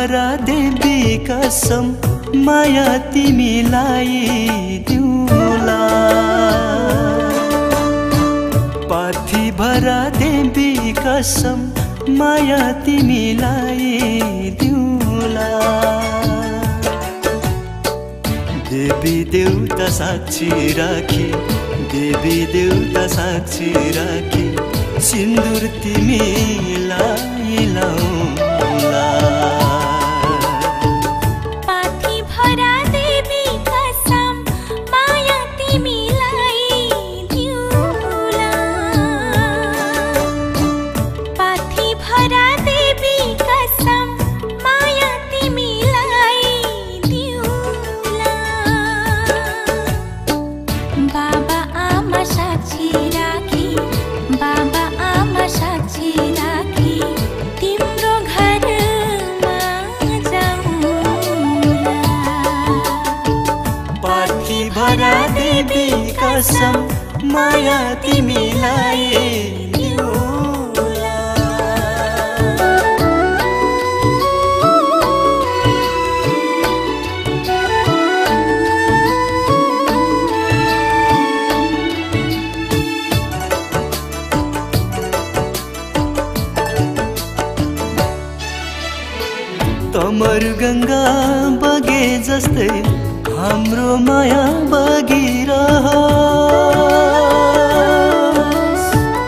भरा देवी कसम माया तिमीलाई दिउँला। पाथी भरा देवी कसम माया तिमीलाई दिउँला। देवी देउता साक्षी राखी, देवी देउता साक्षी राखी सिन्दुर तिमीलाई लाउँला। पाथी भरा देवी कसम माया तिमीलाई दिउँला। पाथी भरा देवी कसम माया तिमीलाई दिउँला। बाबा आमा साक्षी राखी, बाबा आमा साक्षी राखी तिम्रो घरमा जाउँला। पाथी भरा देवी कसम माया तिमीलाई दिउँला। तमरु गङ्गा बगे जस्तै हाम्रो माया बगिरहोस्।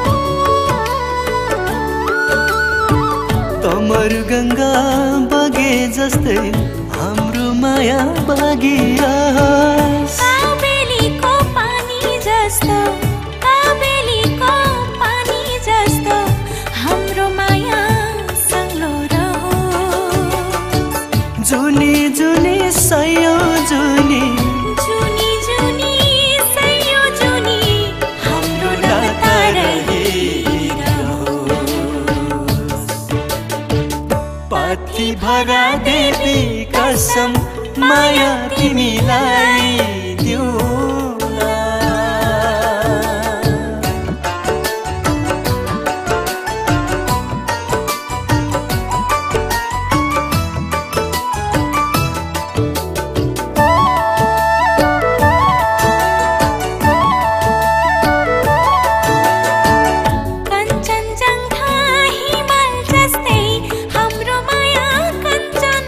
तमरु गङ्गा बगे जस्तै हाम्रो माया बगिरहोस्। काबेलीको पानी जस्तो, काबेलीको पानी जस्तो हाम्रो माया सङ्लो रहोस्। जुनी जुनी सयो जुनी, जुनी जुनी सयो जुनी हाम्रो नाता रहिरहोस्। पाथी भरा देवी कसम माया तिमीलाई दिउँला। कञ्चनजङ्घा हिमाल जस्तै हाम्रो माया कञ्चन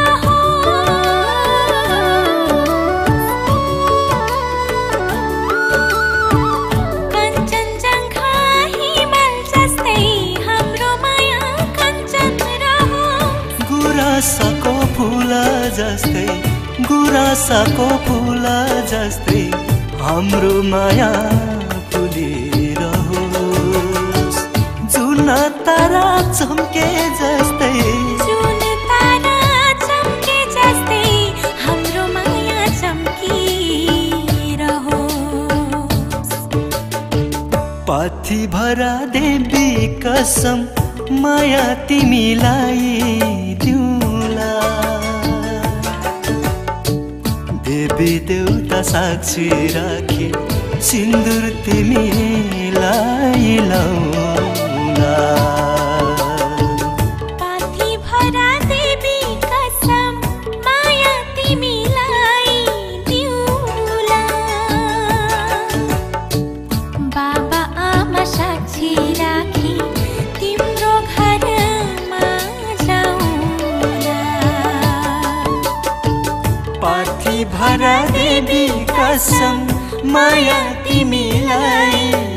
रहोस्। कञ्चनजङ्घा हिमाल जस्तै हाम्रो माया कञ्चन रहोस्। गुराँसको फुल जस्तै, गुराँसको फुल जस्तै हाम्रो माया फुलिरहोस्। जुन तारा चम्के जस्तै, जुन तारा चम्के जस्तै हाम्रो माया चम्किरहोस्। पाथी भरा देवी कसम माया तिमीलाई दिउँला। देवी देउता साक्षी राखी सिन्दुर तिमीलाई लाउँला। पाथी भरा देवी कसम माया तिमीलाई दिउँला। बाबा आमा साक्षी राखी तिम्रो घरमा जाउँला। पाथी भरा देवी कसम माया तिमीलाई